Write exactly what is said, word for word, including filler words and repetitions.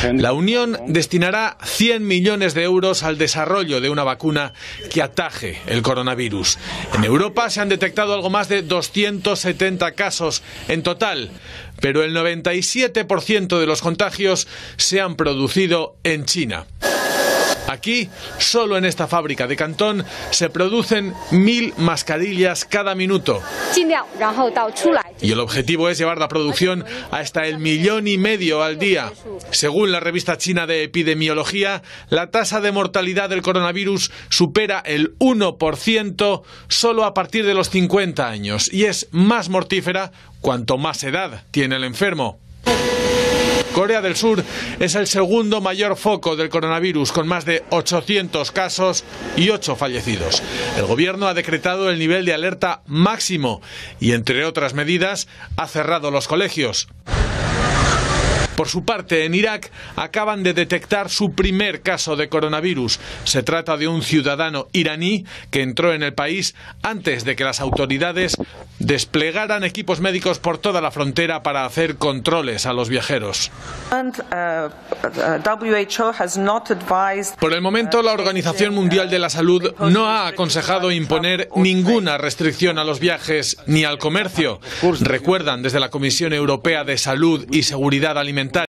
La Unión destinará cien millones de euros al desarrollo de una vacuna que ataje el coronavirus. En Europa se han detectado algo más de doscientos setenta casos en total, pero el noventa y siete por ciento de los contagios se han producido en China. Aquí, solo en esta fábrica de Cantón, se producen mil mascarillas cada minuto. Y el objetivo es llevar la producción hasta el millón y medio al día. Según la revista china de epidemiología, la tasa de mortalidad del coronavirus supera el uno por ciento solo a partir de los cincuenta años y es más mortífera cuanto más edad tiene el enfermo. Corea del Sur es el segundo mayor foco del coronavirus, con más de ochocientos casos y ocho fallecidos. El gobierno ha decretado el nivel de alerta máximo y, entre otras medidas, ha cerrado los colegios. Por su parte, en Irak acaban de detectar su primer caso de coronavirus. Se trata de un ciudadano iraní que entró en el país antes de que las autoridades desplegaran equipos médicos por toda la frontera para hacer controles a los viajeros. Por el momento, la Organización Mundial de la Salud no ha aconsejado imponer ninguna restricción a los viajes ni al comercio. Recuerdan desde la Comisión Europea de Salud y Seguridad Alimentaria